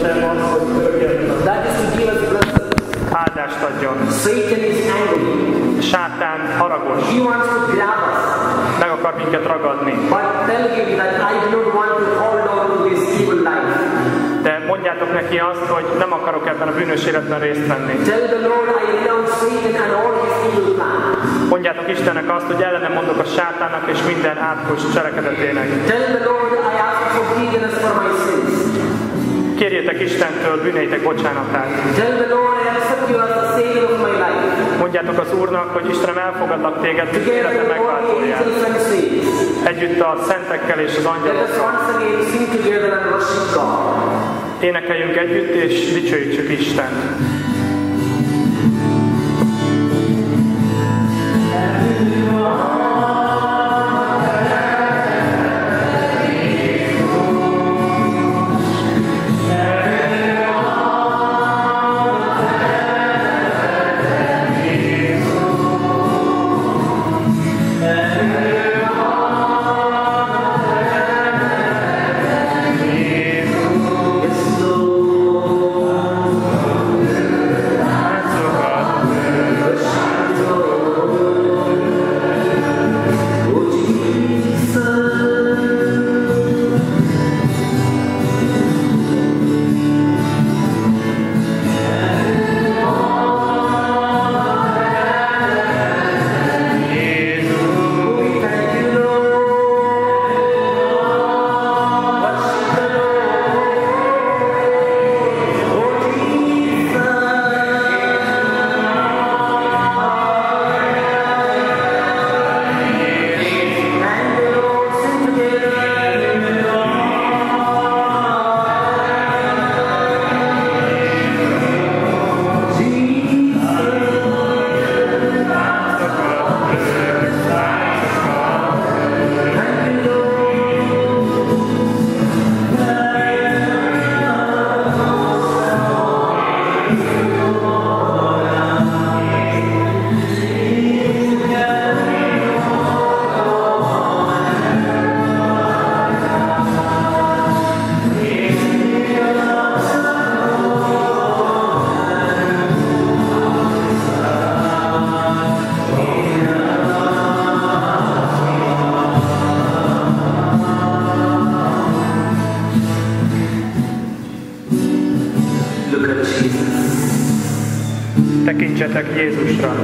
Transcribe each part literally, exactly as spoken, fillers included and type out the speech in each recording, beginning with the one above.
sem az, hogy örökkévalóan. That is to give us blessing. Áldást adjon. Satan is angry. Sátán haragos. He wants to grab us. Meg akar minket ragadni. But tell him that I do not want to hold on to this evil life. De mondjátok neki azt, hogy nem akarok ebben a bűnös életben részt venni. Tell the Lord I renounce Satan and all his evil plans. Mondjátok Istennek azt, hogy ellenem mondok a sátánnak és minden átkos cselekedetének. Tell the Lord I ask for forgiveness for my sins. Kérjétek Istentől bűneitek bocsánatát. Tell the Lord I accept you as the Savior of my life. Mondjátok az Úrnak, hogy Istenem, elfogadlak téged, hogy Together életem with all the megváltóját. angels and saints. Együtt a szentekkel és az Let us angyalokkal. once again sing together and worship God. Énekeljünk együtt és dicsőítsük Istent. Tekintsetek Jézusra.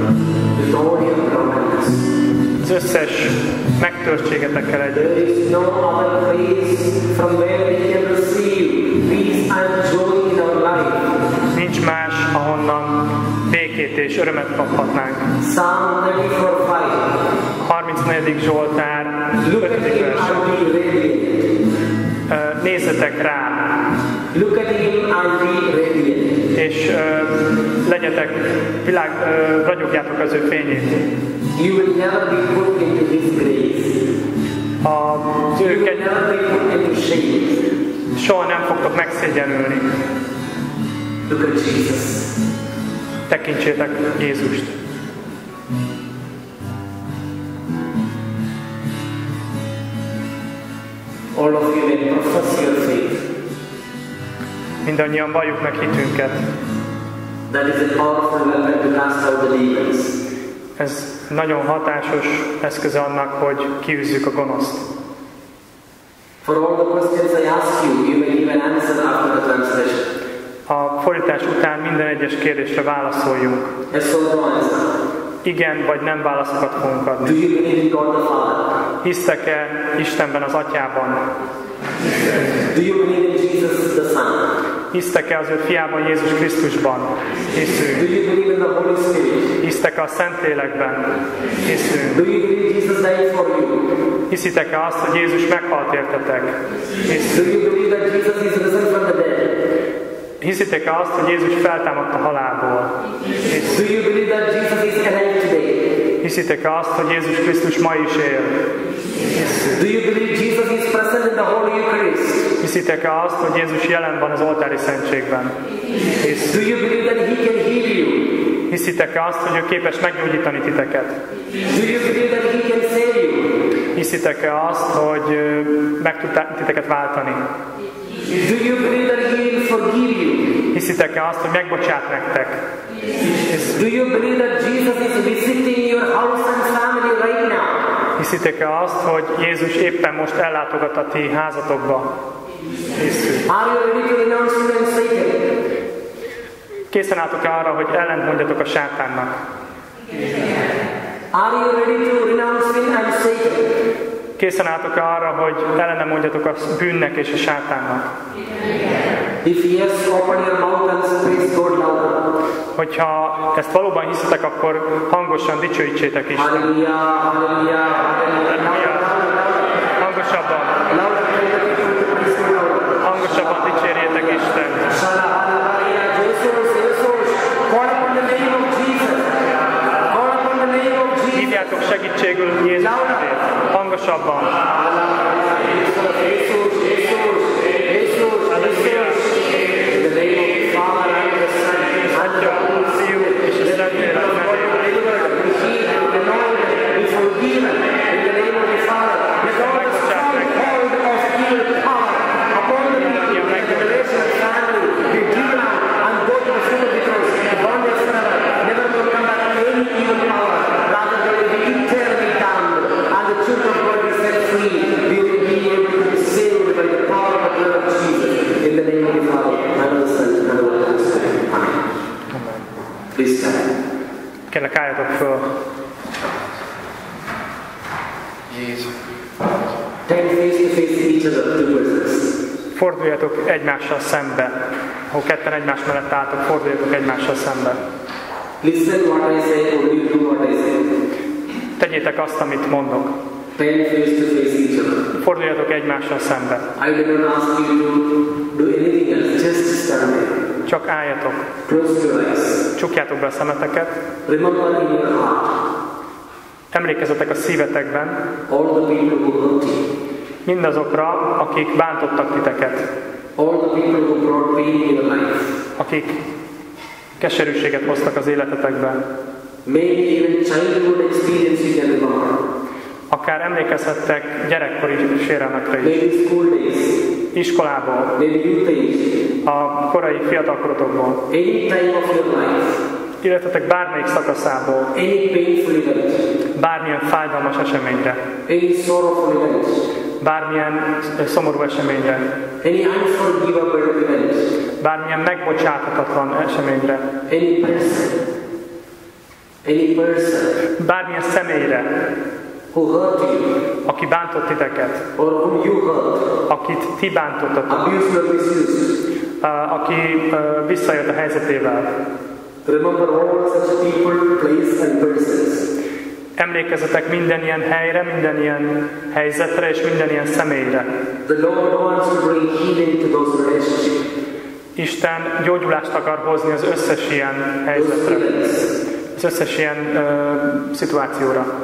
Az összes megtörtségetekkel együtt. There is no other place from where we can receive peace and joy in our life. Nincs más, ahonnan békét és örömet kaphatnánk. Psalm thirty-four five. harmincnegyedik Zsoltár, Look at ötödik him verse. and be radiant. Nézzetek rá, Look at him and be radiant. és uh, legyetek, világ, uh, ragyogjátok az ő fényét. You will never be put into his grace. Az You ő will kegy... never be put into shame. soha nem fogtok megszégyenülni. Look at Jesus. Tekintsétek Jézust. All of you may profess your faith. Mindannyian valljuk meg hitünket. That is a powerful weapon to cast out the demons. Ez nagyon hatásos eszköze annak, hogy kiűzzük a gonoszt. For all the questions I ask you, you may give an answer after the translation. A fordítás után minden egyes kérdésre válaszoljunk. Yes or no answer. Igen vagy nem válaszokat fogunk Do adni. you believe in God the Father? Hisztek-e Istenben, az Atyában? Do you believe in Jesus the Son? Hisztek-e az ő fiában, Jézus Krisztusban? Hiszünk. Do you believe in the Holy Spirit? Hisztek-e a Szentlélekben? Hiszünk. Do you believe Jesus died for you? Hiszitek-e azt, hogy Jézus meghalt értetek? Do Hiszünk. you believe that Jesus is risen from the dead? Hiszitek-e azt, hogy Jézus feltámadt a halálból? Hiszünk. Do you believe that Jesus is alive today? Hiszitek-e azt, hogy Jézus Krisztus ma is él? Hiszünk. Do you believe Jesus is present in the Holy Eucharist? Hiszitek-e azt, hogy Jézus jelen van az oltári szentségben? Hiszünk. Do you believe that He can heal you? Hiszitek-e azt, hogy ő képes meggyógyítani titeket? Do you believe that He can save you? Hiszitek-e azt, hogy ö, meg tud titeket váltani? Do you believe that He will forgive Hiszitek-e azt, hogy megbocsát nektek? Do you believe that Jesus is visiting your house and family right now? Hiszitek-e azt, hogy Jézus éppen most ellátogat a ti házatokba? Hiszük. Are you ready to renounce him and Satan? Készen álltok arra, hogy ellent mondjatok a sátánnak? Are you ready to renounce him and Satan? Készen álltok arra, hogy ellene mondjatok a bűnnek és a sátánnak? If yes, open your mouth and praise God louder. Hogyha ezt valóban hiszitek, akkor hangosan dicsőítsétek Isten. Hallelujah, hallelujah, hallelujah. Hangosabban, hangosabban dicsérjétek Isten. Hívjátok segítségül Jézus nevét. Hangosabban. Atya, Fiú és a Szentlélek nevében. Kérlek, álljatok föl. Forduljatok egymással szembe. Ha ketten egymás mellett álltok, forduljatok egymással szembe. Listen what I say, only do what I say. Tegyétek azt, amit mondok. Stand face to face each other. Forduljatok egymással szembe. I did not ask you to do anything else, just stand there. Csak álljatok. Close your eyes. Csukjátok be a szemeteket. Remember in your heart. Emlékezzetek a szívetekben. All the people who hurt you. Mindazokra, akik bántottak titeket. All the people who brought pain in your life. Akik keserűséget hoztak az életetekbe. Maybe even childhood experience you can remember. Akár emlékezhettek gyerekkori sérelmekre is. Maybe school days. Iskolából. Maybe youth age. A korai fiatalkorotokból. Any time of your life. Életetek bármelyik szakaszából. Any painful event. Bármilyen fájdalmas eseményre. Any sorrowful event. Bármilyen szomorú eseményre. Any unforgivable event. Bármilyen megbocsáthatatlan eseményre. Any person. Any person. Bármilyen személyre. Who hurt you. Aki bántott titeket. Or whom you hurt. Akit ti bántottatok. Abused or misused. Aki visszajött a helyzetével. Remember all such people, place and persons. Emlékezzetek minden ilyen helyre, minden ilyen helyzetre és minden ilyen személyre. The Lord wants to bring healing to those relationships. Isten gyógyulást akar hozni az összes ilyen helyzetre. Az összes ilyen uh, szituációra.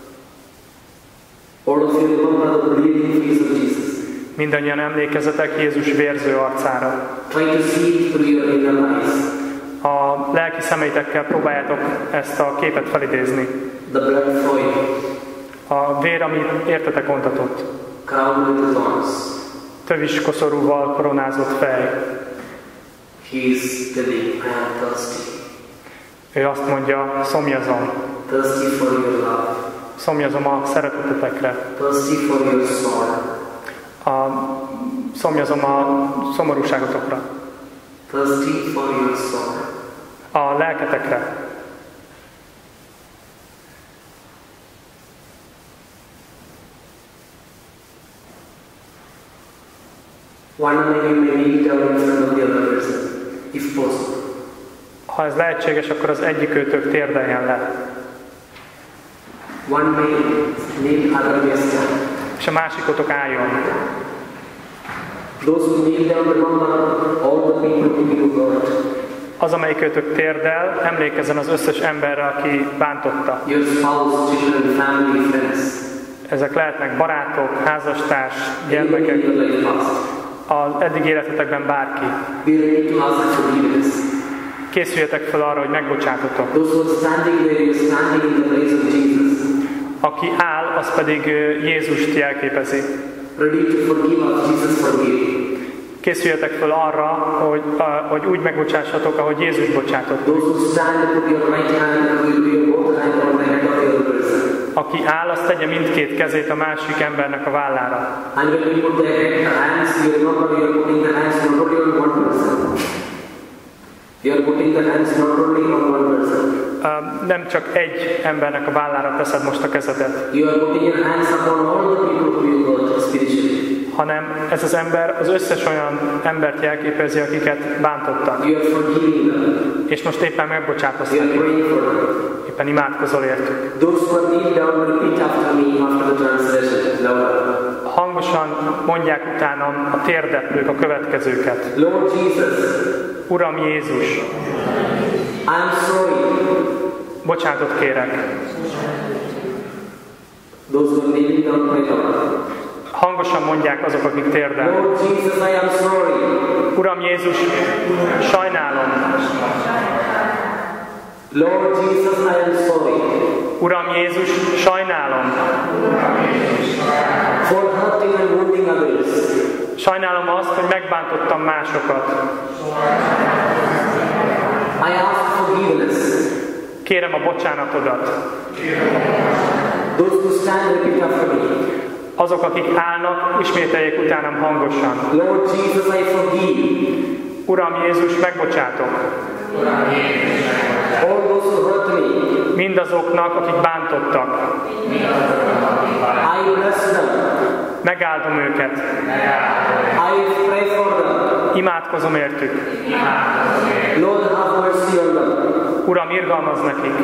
All of you remember the bleeding face of Jesus. Mindannyian emlékezzetek Jézus vérző arcára. Try to see it through your inner eyes. A lelki szemeitekkel próbáljátok ezt a képet felidézni. The blood flowing. A vér, amit értetek ontatott. Crowned with thorns. Tövis koszorúval koronázott fej. He is telling, I am thirsty. Ő azt mondja, szomjazom. Thirsty for your love. Szomjazom a szeretetetekre. Thirsty for your sorrow. A, szomjazom a szomorúságotokra. Thirsty for your sorrow. A lelketekre. One of you may kneel down in front of the other person, if possible. Ha ez lehetséges, akkor az egyikőtök térdeljen le. One may kneel, other may stand. És a másikotok álljon. Those who kneel down remember all the people whom you hurt. Az, amelyikőtök térdel, emlékezzen az összes emberre, aki bántotta. Your spouse, children, family, friends. Ezek lehetnek barátok, házastárs, gyermekek, az eddig életetekben bárki. Be ready to ask for forgiveness. Készüljetek fel arra, hogy megbocsátotok. Those who are standing there, you are standing in the place of Jesus. Aki áll, az pedig Jézust jelképezi. Ready to forgive us, Jesus forgive. Készüljetek fel arra, hogy, a, hogy úgy megbocsássatok, ahogy Jézus bocsátott. Those who stand, put your right hand and will be your both hand on the head of the other person. Aki áll, azt tegye mindkét kezét a másik embernek a vállára. And when you put the head, the hands, you are not only you're putting the hands not only on one person. You are putting the hands not only on one person. Uh, nem csak egy embernek a vállára teszed most a kezedet. You are putting your hands upon all the people who you hurt spiritually. Hanem ez az ember az összes olyan embert jelképezi, akiket bántottak. You are forgiving them. És most éppen megbocsátoztak. You are praying for them. Éppen imádkozol értük. Those who are kneel down, repeat after me after the translation. Louder. Hangosan mondják utánam a térdeplők a következőket. Lord Jesus. Uram Jézus. I am sorry. Bocsánatot kérek. Those who are kneeling down, pray louder. Hangosan mondják azok, akik térdelnek. Lord Jesus, I am sorry. Uram Jézus, sajnálom. Lord Jesus, I am sorry. Uram Jézus, sajnálom. For hurting and wounding others. Sajnálom azt, hogy megbántottam másokat. I ask forgiveness. Kérem a bocsánatodat. Those who stand, repeat after me. Azok, akik állnak, ismételjék utánam hangosan. Lord Jesus, I forgive. Uram Jézus, megbocsátok. All those who hurt me. Mindazoknak, akik bántottak. I bless them. Megáldom őket. I pray for them. Imádkozom értük. Lord, have mercy on them. Uram, irgalmazz nekik.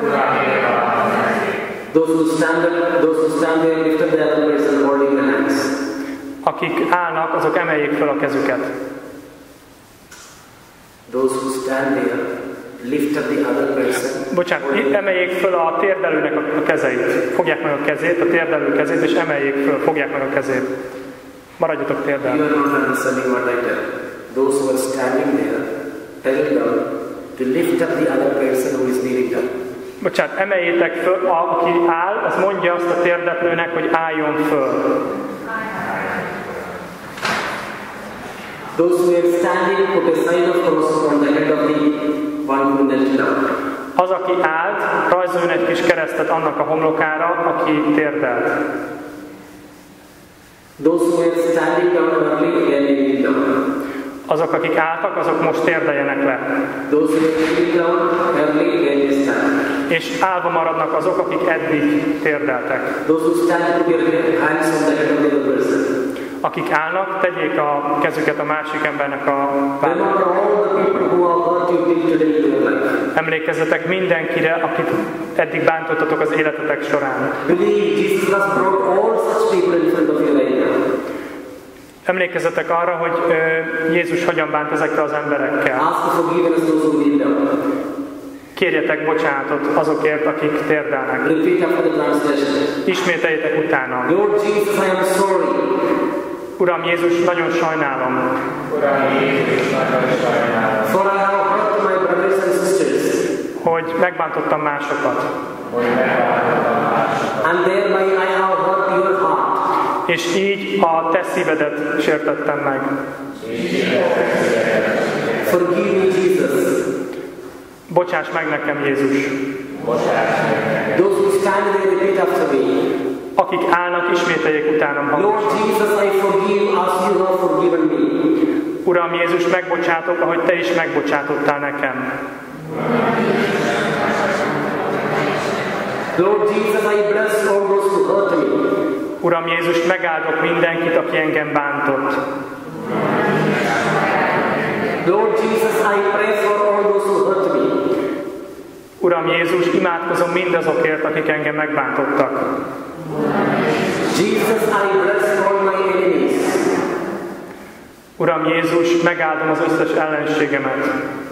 Those who stand there, those who stand there, lift up the other person holding the hands. Akik állnak, azok emeljék fel a kezüket. Those who stand there, lift up the other person. Bocsánat, emeljék föl a térdelőnek a kezeit. Fogják meg a kezét, a térdelő kezét, és emeljék föl, fogják meg a kezét. Maradjatok térdelő. You are not understanding what I tell. Those who are standing there, tell them to lift up the other person who is kneeling down. Bocsánat, emeljétek föl, a, aki áll, az mondja azt a térdeplőnek, hogy álljon föl. Those who are standing, put a sign of cross on the head of the one who knelt down. Az, aki állt, rajzoljon egy kis keresztet annak a homlokára, aki térdelt. Those who are standing down early, they are kneeling down. Azok, akik álltak, azok most térdeljenek le. Those who are kneeling down early, they are stand. És állva maradnak azok, akik eddig térdeltek. Those who stand, put your hands on the head of the other person. Akik állnak, tegyék a kezüket a másik embernek a vállára. Remember all the people who have hurt you till today in your life. Emlékezzetek mindenkire, akit eddig bántottatok az életetek során. Believe Jesus has brought all such people in front of you right now. Emlékezzetek arra, hogy ö, Jézus hogyan bánt ezekkel az emberekkel. Ask for forgiveness those who kneel down. Kérjetek bocsánatot azokért, akik térdelnek. Repeat after the translation. Ismételjétek utána. Lord Jesus, I am sorry. Uram Jézus, nagyon sajnálom. Uram Jézus, nagyon sajnálom. For I have hurt my brothers and sisters. Hogy megbántottam másokat. Hogy megbántottam másokat. And thereby I have hurt your heart. És így a te szívedet sértettem meg. Forgive me, Jesus. Bocsáss meg nekem, Jézus. Bocsáss meg nekem. Those who stand there, repeat after me. Akik állnak, ismételjék utánam Lord hangosan. Jesus, I forgive as you have forgiven me. Uram Jézus, megbocsátok, ahogy te is megbocsátottál nekem. Lord Jesus, I bless all those who hurt me. Uram Jézus, megáldok mindenkit, aki engem bántott. Lord Jesus, I pray for all those who hurt me. Uram Jézus, imádkozom mindazokért, akik engem megbántottak. Jesus, I bless all my enemies. Uram Jézus, megáldom az összes ellenségemet.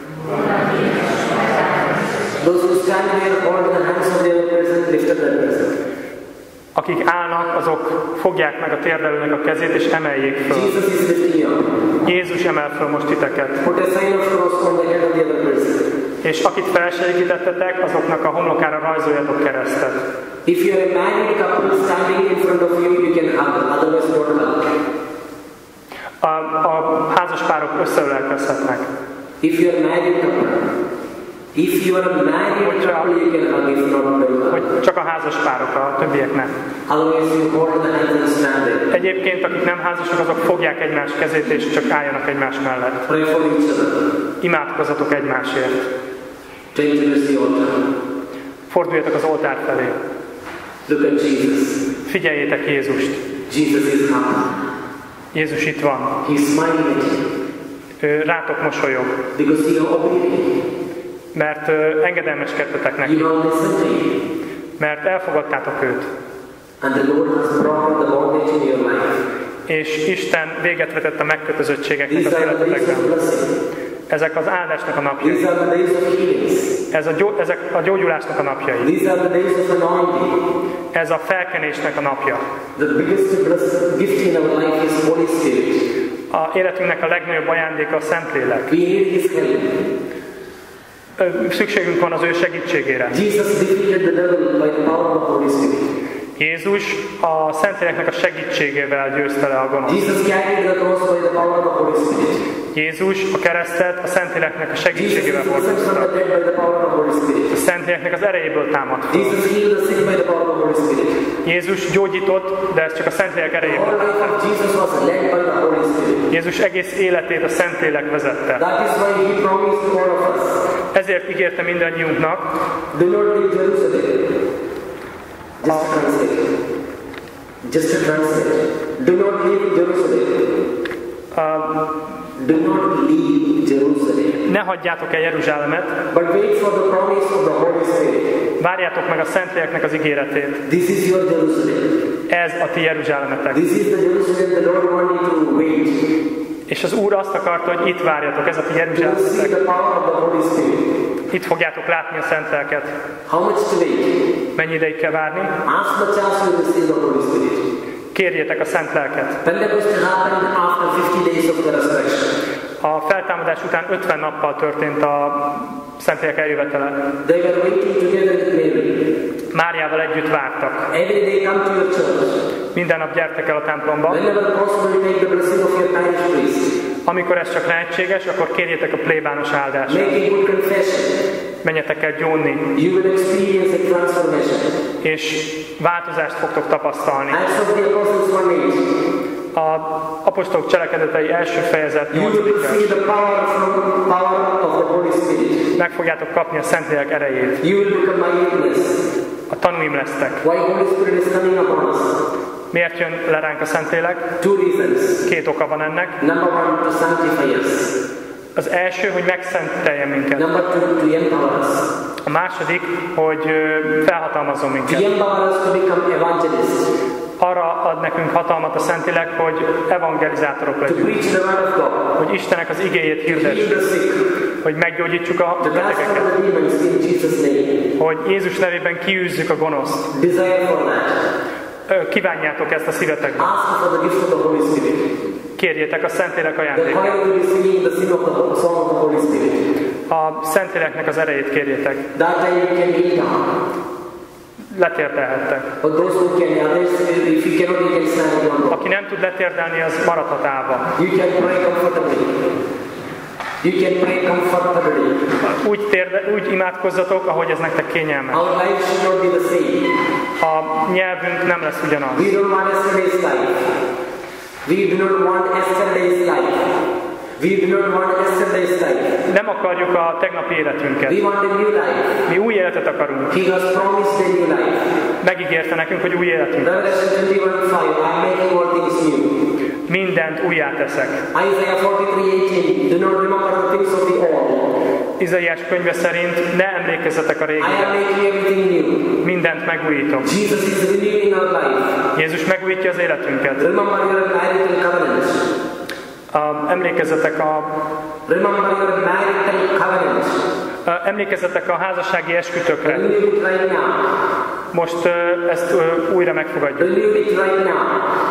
Those who stand there, hold the hands of the other person, lift up that person. Akik állnak, azok fogják meg a térdelőnek a kezét, és emeljék föl. Jesus is lifting you up. Jézus emel föl most titeket. Put a sign of cross on the head of the other person. És akit felségítettetek, azoknak a homlokára rajzoljatok keresztet. If you are a married couple standing in front of you, you can hug, otherwise don't hug. A, a házaspárok összeölelkezhetnek. If you are married couple, if you are a married couple, you can hug, if not, no hug. Hogy csak a házaspárok, a többiek nem. Otherwise, you hold the hands and stand there. Egyébként, akik nem házasok, azok fogják egymás kezét, és csak álljanak egymás mellett. Pray for each other. Imádkozzatok egymásért. Take to the altar. Forduljatok az oltár felé. Look at Jesus. Figyeljétek Jézust. Jesus is happy. Jézus itt van. He's smiling at you. Ő rátok mosolyog. Because you are obedient. Mert ö, engedelmeskedtetek neki. You have listened to him. Mert elfogadtátok őt. And the Lord has brought the bondage in your life. És Isten véget vetett a megkötözöttségeknek These az are the days életetekben. of blessing. Ezek az áldásnak a napjai. These are the days of healings. Ez a gyó, ezek a gyógyulásnak a napjai. These are the days of anointing. Ez a felkenésnek a napja. The biggest bless- gift in our life is Holy Spirit. A életünknek a legnagyobb ajándéka a Szentlélek. We need His help. Ö, Szükségünk van az ő segítségére. Jesus defeated the devil by the power of the Holy Spirit. Jézus a Szentléleknek a segítségével győzte le a gonoszt. Jesus carried the cross by the power of the Holy Spirit. Jézus a keresztet a Szentléleknek a Jesus segítségével rose from hordozta. the dead by the power of the Holy A Spirit. Szentléleknek az erejéből támadt fel. Jesus healed the sick by the power of the Holy Spirit. Jézus gyógyított, de ez csak a Szentlélek The erejéből. whole life of Jesus was led by the Holy Spirit. Jézus egész életét a Szentlélek vezette. That is why He promised to all of us. Ezért ígérte mindannyiunknak, Do not leave Jerusalem. Just to translate. Just to translate. Do not leave Jerusalem. uh, Do not leave Jerusalem. ne hagyjátok el Jeruzsálemet, But wait for the promise of the Holy Spirit. várjátok meg a Szentléleknek az ígéretét. This is your Jerusalem. Ez a ti Jeruzsálemetek. This is the Jerusalem the Lord wanted to wait. És az Úr azt akarta, hogy itt várjatok, ez a ti To see Jeruzsálemetek. the power of the Holy Spirit. Itt fogjátok látni a Szent Lelket. How much to wait? Mennyi ideig kell várni? As much as you receive the Holy Spirit. Kérjétek a Szent Lelket. Pentecost happened after fifty days of the resurrection. A feltámadás után ötven nappal történt a Szentlélek eljövetele. They were waiting together with Mary. Máriával együtt vártak. Every day come to your church. Minden nap gyertek el a templomba. Whenever possible, take the blessing of your parish priest. Amikor ez csak lehetséges, akkor kérjétek a plébános áldását. Make a good confession. Menjetek el gyónni, You will experience a transformation. és változást fogtok tapasztalni. Acts of the Apostles one eight. A apostolok cselekedetei első fejezet You will nyolcadik see the power from power of the Holy Spirit. Meg fogjátok kapni a Szentlélek erejét. You will become my witness. A tanúim lesztek. Why Holy Spirit is coming upon us? Miért jön le ránk a Szentlélek? Two reasons. Két oka van ennek. Number one, to sanctify us. Az első, hogy megszenteljen minket. Number two, to empower us. A második, hogy ö, felhatalmazzon To minket. empower us to become evangelists. Arra ad nekünk hatalmat a Szentlélek, hogy evangelizátorok To legyünk. preach the word of God. Hogy Istennek az igéjét To heal hirdessük. the sick. Hogy meggyógyítsuk a To cast out betegeket. the demons in Jesus' name. Hogy Jézus nevében kiűzzük a gonoszt. Desire for that. Ö, Kívánjátok ezt a szívetekben. Ask for the gift of the Holy Spirit. Kérjétek a Szentlélek The ajándékát. choir will be singing the sin of the song of the Holy Spirit. A Szentléleknek az erejét kérjétek. That time you can kneel down. Letérdelhettek. But those who can, others, if you cannot, you can stand on. Aki nem tud letérdelni, az maradhat állva. You can pray comfortably. You can pray comfortably. Úgy, térde, úgy imádkozzatok, ahogy ez nektek kényelmes. Our life should not be the same. A nyelvünk nem lesz ugyanaz. We don't want yesterday's life. We do not want yesterday's life. We do not want yesterday's life. Nem akarjuk a tegnapi életünket. We want a new life. Mi új életet akarunk. He has promised a new life. Megígérte nekünk, hogy új életünk. Revelation twenty-one five. I'm making all things new. Mindent újjá teszek. Isaiah forty-three eighteen. Do not remember the things of the old. Izaiás könyve szerint ne emlékezzetek a I am régire. making everything new. Mindent megújítok. Jesus is renewing our life. Jézus megújítja az életünket. Remember your marital covenant. A, emlékezzetek a Remember your marital covenant. a, emlékezzetek a házassági eskütökre. Renew it right now. Most ö, ezt ö, újra megfogadjuk. Renew it right now.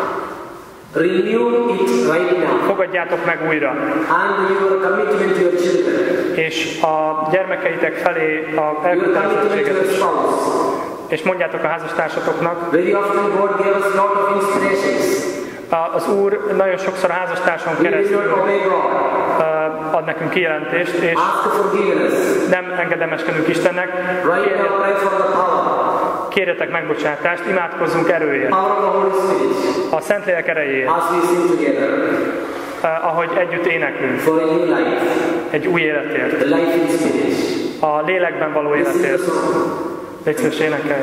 Renew it right now. Fogadjátok meg újra. And your commitment to your children. És a gyermekeitek felé a Your commitment to elkötelezettséget your is. spouse. És mondjátok a házastársatoknak, Very often God gave us lot of inspirations. Az Úr nagyon sokszor a házastárson We did keresztül not obey God. uh, ad nekünk kijelentést, és Ask for forgiveness. nem engedelmeskedünk Istennek. Right now, pray for the power. Kérjetek megbocsátást, imádkozzunk erőért, Power of the Holy Spirit. a Szentlélek erejéért, As we sing together uh, ahogy együtt éneklünk, for a new life. egy új életért, The life in spirit. a lélekben való This is the életért. song. Légy szíves, énekelj!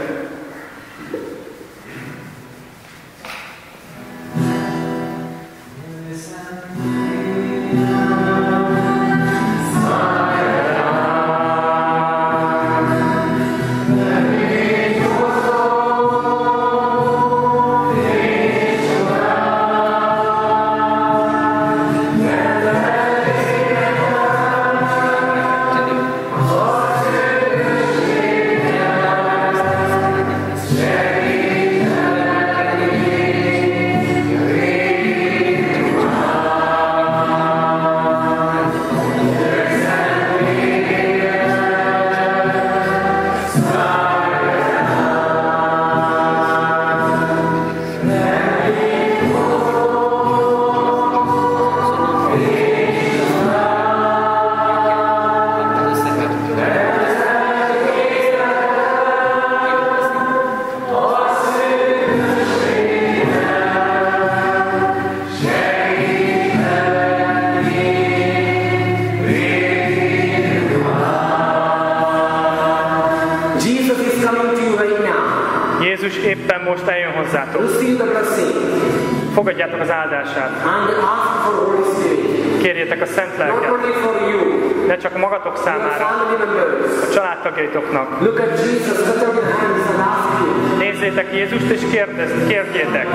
Jézus éppen most eljön hozzátok. Receive the blessing Fogadjátok az áldását. and ask for the Holy Spirit. Kérjétek a Szent Not Lelket. only for you, Ne csak magatok your számára, family members. a családtagjaitoknak. Look at Jesus, stretch out your hands and ask Him. Nézzétek Jézust és kérdez, kérjétek.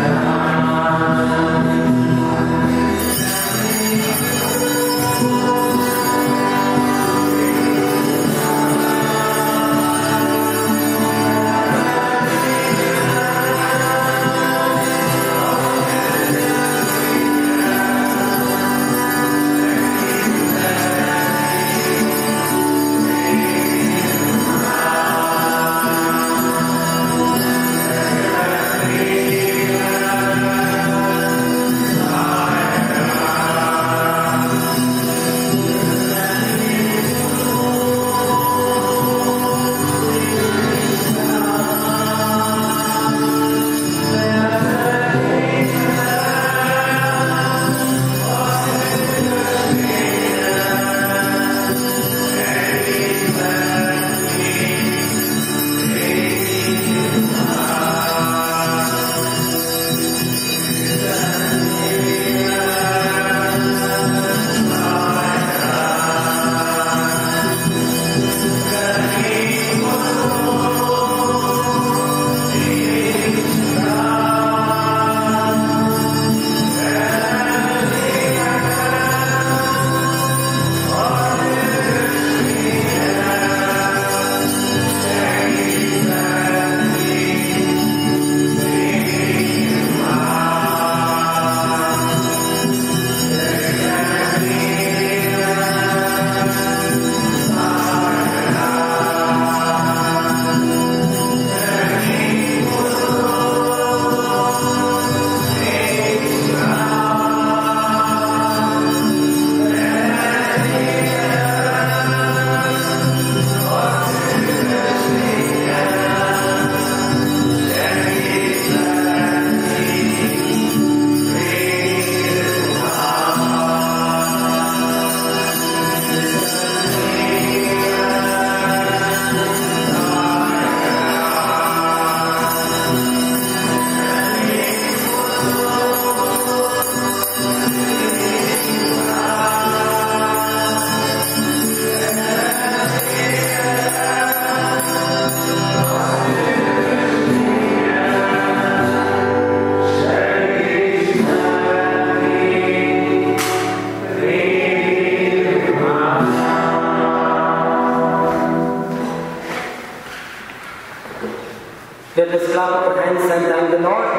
Let us clap our hands and thank the Lord.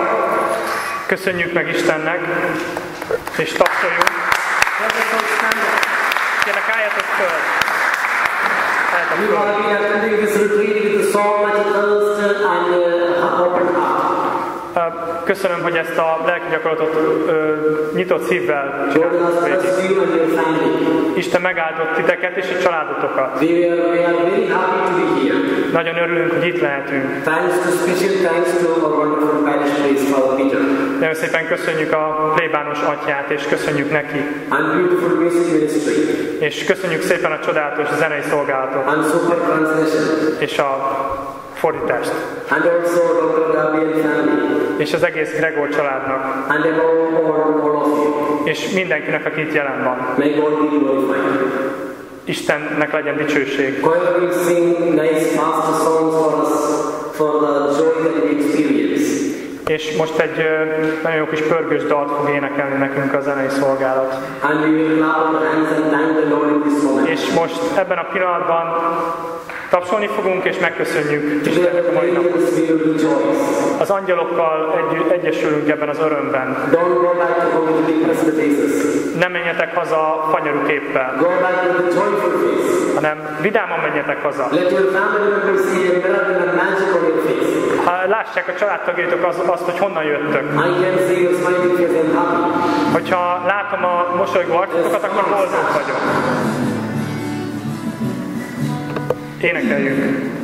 Köszönjük meg Istennek, és tapsoljunk. Let us all stand up. Kérlek, álljatok föl. Álljatok You have föl. been attending this retreat with the song much thirst and uh, open heart. Köszönöm, hogy ezt a lelki gyakorlatot ö, nyitott szívvel God csináltuk has végig. blessed you and your family. Isten megáldott titeket és a családotokat. We are, we are very happy to be here. Nagyon örülünk, hogy itt lehetünk. Thanks to special thanks to our wonderful parish priest, Father Peter. Nagyon szépen köszönjük a plébános atyát, és köszönjük neki. And beautiful music ministry. És köszönjük szépen a csodálatos zenei szolgálatot, And super translation. és a fordítást. And also doctor Gabriel family. És az egész Gregor családnak. And above all, all of you. És mindenkinek, aki itt jelen van. May God be glorified. Istennek legyen dicsőség. Choir will sing nice fast songs for us for the joy that we experience. És most egy ö, nagyon jó kis pörgős dalt fog énekelni nekünk a zenei szolgálat. And we will clap our hands and thank the Lord in this moment. És most ebben a pillanatban tapsolni fogunk, és megköszönjük Istennek a mai napot. Together we will rejoice. Az angyalokkal egy, egyesülünk ebben az örömben. Don't go back to home with depressed faces. Nem menjetek haza fanyarú képpel, Go back with a joyful face. hanem vidáman menjetek haza. Let your family members see a miracle and magic on your face. Ha lássák a családtagjaitok az, azt, hogy honnan jöttök. I can see your smiling face and happy. Hogyha látom a mosolygó arcotokat, akkor boldog vagyok. Énekeljünk!